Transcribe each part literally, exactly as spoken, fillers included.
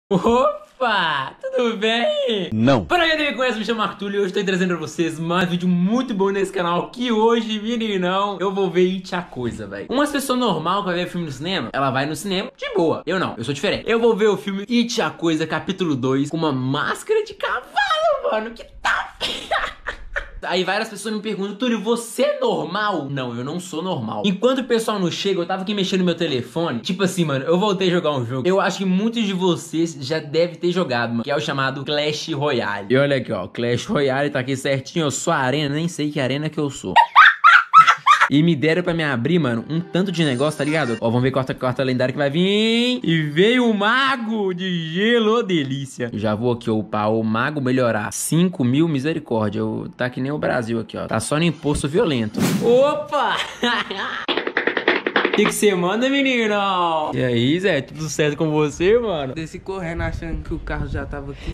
Opa, tudo bem? Não. Para quem me conhece, me chamo Arthur e hoje estou trazendo pra vocês mais um vídeo muito bom nesse canal. Que hoje, meninão, eu vou ver It a Coisa, velho. Uma pessoa normal que vai ver filme no cinema, ela vai no cinema de boa. Eu não, eu sou diferente. Eu vou ver o filme It a Coisa, capítulo dois, com uma máscara de cavalo, mano. Que tá... Aí várias pessoas me perguntam: Túlio, você é normal? Não, eu não sou normal. Enquanto o pessoal não chega, eu tava aqui mexendo no meu telefone. Tipo assim, mano, eu voltei a jogar um jogo. Eu acho que muitos de vocês já devem ter jogado, mano, que é o chamado Clash Royale. E olha aqui, ó, Clash Royale tá aqui certinho. Eu sou a arena, nem sei que arena que eu sou. E me deram pra me abrir, mano, um tanto de negócio, tá ligado? Ó, vamos ver quarta quarta lendária que vai vir. E veio o mago de gelo, ô delícia. Já vou aqui upar o mago, melhorar cinco mil, misericórdia. Eu, tá que nem o Brasil aqui, ó. Tá só no imposto violento. Opa! O que que você manda, menino? E aí, Zé, tudo certo com você, mano? Desci correndo achando que o carro já tava aqui.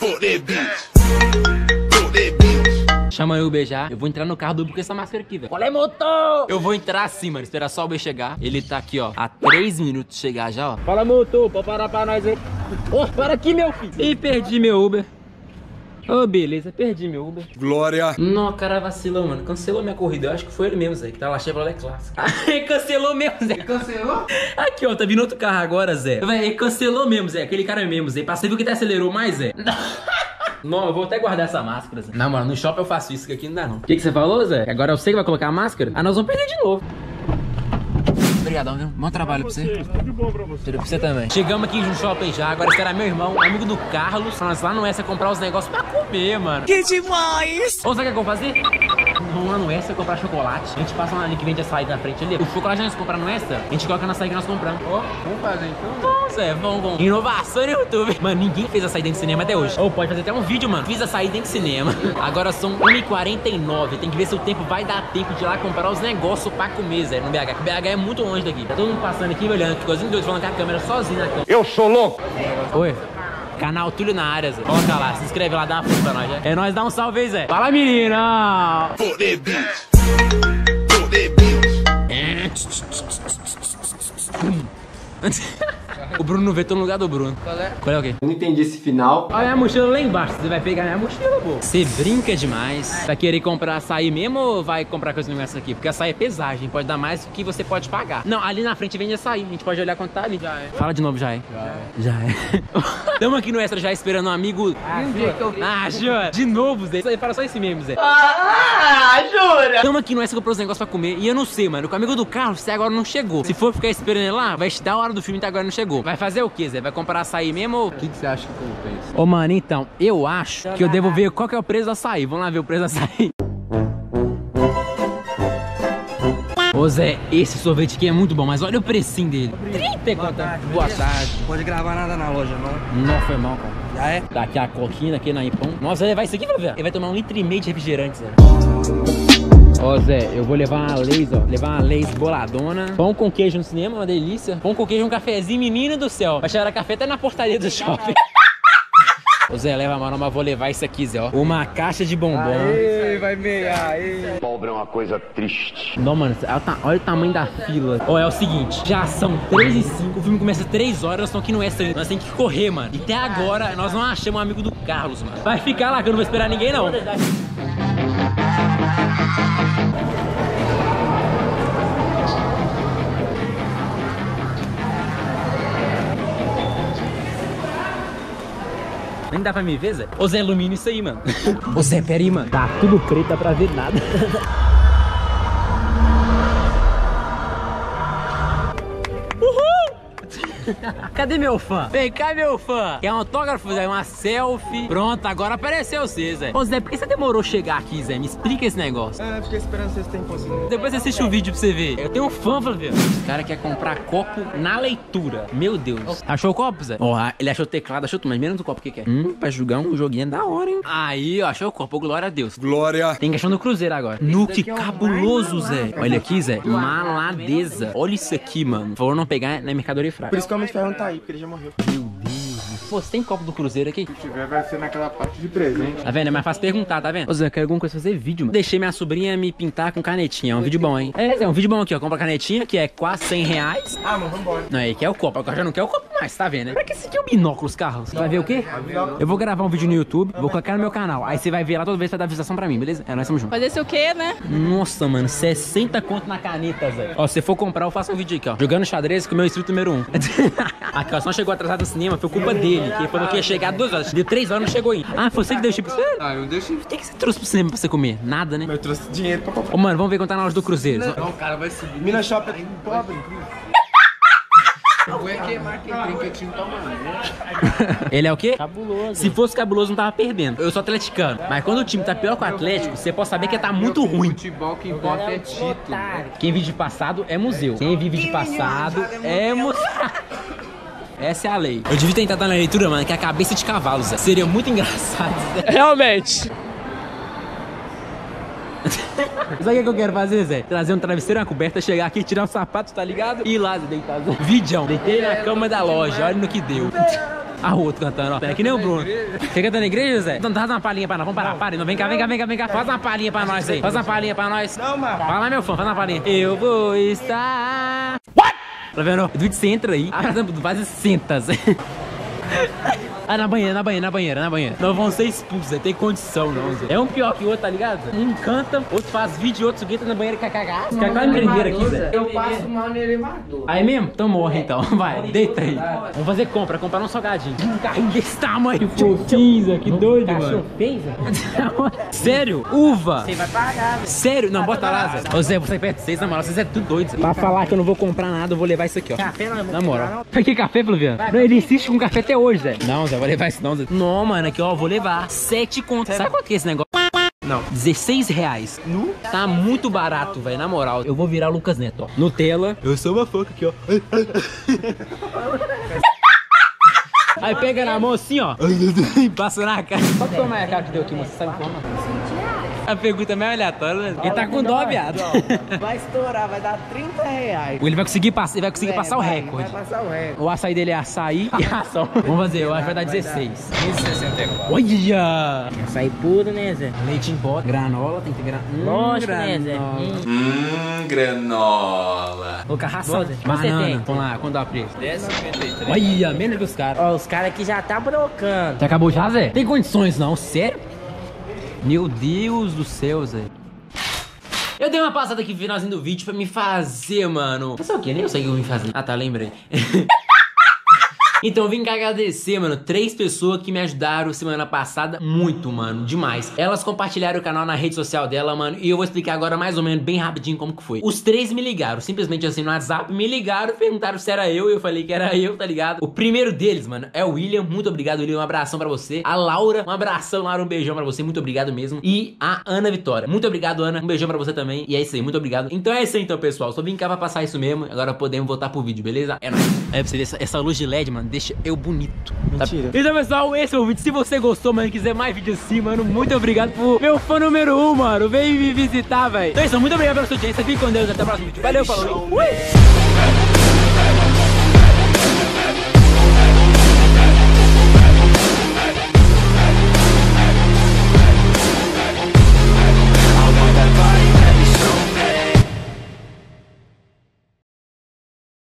Chama aí o Uber já. Eu vou entrar no carro do Uber com essa máscara aqui, velho. Qual é, motor? Eu vou entrar assim, mano. Esperar só o Uber chegar. Ele tá aqui, ó, há três minutos de chegar já, ó. Fala, motor. Pode parar pra nós aí. Ô, oh, para aqui, meu filho. Ih, perdi meu Uber. Ô, oh, beleza. Perdi meu Uber. Glória. Não, cara vacilou, mano. Cancelou minha corrida. Eu acho que foi ele mesmo, Zé. Que tá lá, Chevrolet Clássica. Ele cancelou mesmo, Zé. Cancelou? Aqui, ó. Tá vindo outro carro agora, Zé. Véi, ele cancelou mesmo, Zé. Aquele cara mesmo, Zé. Você viu que até acelerou mais, Zé? Não, eu vou até guardar essa máscara, Zé. Não, mano, no shopping eu faço isso, que aqui não dá, não. O que que você falou, Zé? Agora eu sei que vai colocar a máscara? Ah, nós vamos perder de novo. Obrigadão, viu? Bom trabalho pra você. Tudo bom pra você. Tudo pra você também. Chegamos aqui no shopping já, agora esperar meu irmão, amigo do Carlos, pra nós lá no Essa comprar os negócios pra comer, mano. Que demais! Ou sabe o que eu vou fazer? Vamos lá no Essa comprar chocolate. A gente passa lá ali que vende açaí na frente ali. O chocolate nós comprar no Essa, a gente coloca na açaí que nós compramos. Ó, oh, vamos fazer então? Vamos, Zé, vamos, vamos. Inovação no YouTube. Mano, ninguém fez açaí dentro do cinema até hoje. Ou pode fazer até um vídeo, mano. Fiz açaí dentro do cinema. Agora são uma e quarenta e nove. Tem que ver se o tempo vai dar tempo de ir lá comprar os negócios pra comer, Zé, no B H. B H é muito longe daqui. Tá todo mundo passando aqui, me olhando, ficou dois falando com a câmera sozinho na câmera. Eu sou louco. Oi. Canal Túlio na área, Zé. Coloca lá, se inscreve lá, dá uma força pra nós, já. É nóis, dá um salve aí, Zé. Fala, menina! O Bruno não vê, tô no lugar do Bruno. Qual é? Qual é o quê? Eu não entendi esse final. Olha a mochila lá embaixo, você vai pegar minha mochila, pô. Você brinca demais. Vai querer comprar açaí mesmo ou vai comprar coisa nessa aqui? Porque açaí é pesagem, pode dar mais do que você pode pagar. Não, ali na frente vende açaí, a gente pode olhar quanto tá ali. Já é. Fala de novo, já é. Já é. Já é. Tamo aqui no Extra já esperando um amigo. Ah, jura? Ah, jura? De novo, Zé. Fala só esse mesmo, Zé. Ah, jura? Tamo aqui no Extra comprou os negócios pra comer e eu não sei, mano. O amigo do Carlos, você agora não chegou. Se for ficar esperando ele lá, vai te dar a hora do filme e até agora não chegou. Vai fazer o que, Zé? Vai comprar açaí mesmo ou... O que, que você acha que compensa? Ô, mano, então, eu acho que eu devo ver qual que é o preço do açaí. Vamos lá ver o preço do açaí. Ô, Zé, esse sorvete aqui é muito bom, mas olha o precinho dele. trinta e quatro. Boa tarde. Pode gravar nada na loja, não? Não foi mal, cara. Já é? Tá aqui a coquinha, aqui na Ipão. Nossa, vai levar isso aqui pra ver. Ele vai tomar um litro e meio de refrigerante, Zé. Ó, Zé, eu vou levar uma Lays, ó. Levar uma Lays boladona. Pão com queijo no cinema, uma delícia. Pão com queijo, um cafezinho, menino do céu. Vai chegar café até na portaria do shopping. Ô, Zé, leva a mão, mas vou levar isso aqui, Zé, ó. Uma caixa de bombom. Aê, vai meiar, aê. Pobre é uma coisa triste. Não, mano, olha o tamanho da fila. Ó, é o seguinte, já são três e cinco, o filme começa às três horas, nós estamos aqui no Extra. Nós temos que correr, mano. E até agora, nós não achamos um amigo do Carlos, mano. Vai ficar lá que eu não vou esperar ninguém, não. Nem dá pra me ver, Zé? Ô, Zé, ilumina isso aí, mano. Ô, Zé, pera aí, mano. Tá tudo preto, dá pra ver nada. Cadê meu fã? Vem cá, meu fã. Quer um autógrafo, Zé? Uma selfie? Pronto, agora apareceu você, Zé. Ô, Zé, por que você demorou a chegar aqui, Zé? Me explica esse negócio. É, fiquei esperando vocês terem conseguido. Depois você assiste o vídeo pra você ver. Eu tenho um fã pra ver. Esse cara quer comprar copo na leitura. Meu Deus. Achou o copo, Zé? Ó, oh, ele achou o teclado, achou tudo, mas menos do copo, o que que é? Hum, pra jogar um joguinho da hora, hein? Aí, ó, achou o copo, glória a Deus. Glória. Tem questão do Cruzeiro agora. Nu, que cabuloso, Zé. Olha aqui, Zé. Maladeza. Olha isso aqui, mano. Por favor, não pegar na mercadoria fraca. Por isso que o Homem de Ferro não tá aí, porque ele já morreu. Meu Deus. Pô, você tem copo do Cruzeiro aqui? Se tiver, vai ser naquela parte de presente. Tá vendo? É mais fácil perguntar, tá vendo? Ô, Zé, eu quero alguma coisa pra fazer vídeo, mano. Deixei minha sobrinha me pintar com canetinha. É um vídeo bom, hein? É, é um vídeo bom aqui, ó. Compra canetinha, que é quase cem reais. Ah, mano, vambora. Não, aí que é o copo. Agora já não quer o copo, Mas tá vendo, né? Pra que esse aqui é o binóculos, Carlos? Você vai ver o quê? Eu vou gravar um vídeo no YouTube, vou colocar no meu canal. Aí você vai ver lá toda vez pra dar visualização pra mim, beleza? É, nós estamos juntos. Fazer isso o quê, né? Nossa, mano, sessenta conto na caneta, Zé. Ó, se você for comprar, eu faço um vídeo aqui, ó. Jogando xadrez com o meu inscrito número um. Aqui, ó, só chegou atrasado no cinema, foi culpa dele. Que ele falou que ia chegar duas horas. Deu três horas, não chegou ainda. Ah, foi você que deu chip. Ah, eu deixo. O que, que você trouxe pro cinema pra você comer? Nada, né? Eu trouxe dinheiro pra comprar. Ô, mano, vamos ver quanto tá na loja do Cruzeiro. Não, o cara vai subir. Minas Shopping é pobre. Ele é o quê? Cabuloso. Se fosse cabuloso, não tava perdendo. Eu sou atleticano. Mas quando o time tá pior que o Atlético, você pode saber que tá muito ruim. Futebol que importa é título. Quem vive de passado é museu. Quem vive de passado é museu. Essa é a lei. Eu devia tentar dar na leitura, mano, que é a cabeça de cavalo, Zé. Seria muito engraçado, Zé. Realmente. Sabe o que eu quero fazer, Zé? Trazer um travesseiro, uma coberta, chegar aqui, tirar um sapato, tá ligado? E ir lá, Zé, deitar, Zé. Vidão. Deitei na cama da loja, olha no que deu. Ah, o outro cantando, ó. É que nem o Bruno. Você canta na igreja, Zé? Então faz uma palhinha pra nós. Vamos parar, pare. Não, vem cá, vem cá, vem cá, vem cá. Faz uma palhinha pra nós aí. Faz uma palhinha pra nós. Não, mano. Vai lá, meu fã, faz uma palhinha. Eu vou estar... What? Tá vendo? O vídeo você entra aí, faz e senta, Zé. Ah, na banheira, na banheira, na banheira, na banheira. Nós vamos ser expulsos, Zé. Tem condição, não, Zé. É um pior que o outro, tá ligado, Zé? Um canta, outro faz vídeo, outro grita na banheira, kkk. Os caras quase me prenderam aqui, Zé. Eu passo mal no elevador. Aí mesmo? Então morre, então. Vai, deita aí. Vamos fazer compra, comprar um salgadinho. Um carrinho desse tamanho, fofinho, Zé. Que doido, mano. Sério? Uva. Você vai pagar, velho. Sério? Não, bota lá, Zé. Ô, Zé, você perto de vocês, na moral, vocês é tudo doido, Zé. Pra falar que eu não vou comprar nada, eu vou levar isso aqui, ó. Café não é muito Na moral. Que café, Flaviano? Não, ele insiste com café até hoje, Zé. Não, Zé, vou levar isso não, Zé. Não, mano, aqui, ó, vou levar. Sete contas. Sabe quanto que é esse negócio? Não. dezesseis reais. Nu? Tá muito barato, velho, na moral. Eu vou virar Lucas Neto, ó. Nutella. Eu sou uma foca aqui, ó. Aí pega na mão assim, ó. Passa na cara. Qual que foi a maior cara que deu aqui, moça? Você sabe como? A pergunta é meio aleatória, né? Ele tá com dó, viado. Vai estourar, vai dar trinta reais. Ele vai conseguir, pass ele vai conseguir É, passar o vai, recorde. Vai passar o recorde. O açaí dele é açaí e ação. Vamos fazer, eu acho que vai dar dezesseis. Olha! Açaí puro, né, Zé? Leite em pó, granola, tem que ter granola. Lógico, né, Zé? Hum. Hum, granola. Colocar ração. Você Banana. tem? Vamos lá, quando dá o preço? dez e cinquenta e três. Olha, menos que os caras. Ó, os caras aqui já tá brocando. Já acabou já, Zé? Tem condições não, sério? Meu Deus do céu, Zé. Eu dei uma passada aqui no finalzinho do vídeo pra me fazer, mano. Não sei o que, nem eu sei o que eu vim fazer. Ah, tá, lembrei. Então eu vim cá agradecer, mano, três pessoas que me ajudaram semana passada muito, mano, demais. Elas compartilharam o canal na rede social dela, mano, e eu vou explicar agora mais ou menos bem rapidinho como que foi. Os três me ligaram, simplesmente assim no WhatsApp, me ligaram, perguntaram se era eu, e eu falei que era eu, tá ligado? O primeiro deles, mano, é o William, muito obrigado, William, um abração pra você. A Laura, um abração, Laura, um beijão pra você, muito obrigado mesmo. E a Ana Vitória, muito obrigado, Ana, um beijão pra você também. E é isso aí, muito obrigado. Então é isso aí, então, pessoal, só vim cá pra passar isso mesmo, agora podemos voltar pro vídeo, beleza? É nóis. É pra você ver, essa, essa luz de L E D, mano, deixa eu bonito. Mentira. Tá? Então, pessoal, esse é o vídeo. Se você gostou, mano, quiser mais vídeos assim, mano, muito obrigado por meu fã número um, mano. Vem me visitar, velho. Então é isso, muito obrigado pela sua audiência. Fique com Deus, até o próximo vídeo. Valeu, falou. Ui!